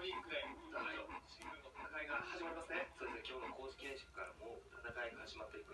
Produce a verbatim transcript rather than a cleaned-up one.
リーグで男女シングルの戦いが始まりますね。そうですね、今日の公式練習からもう戦いが始まっていて、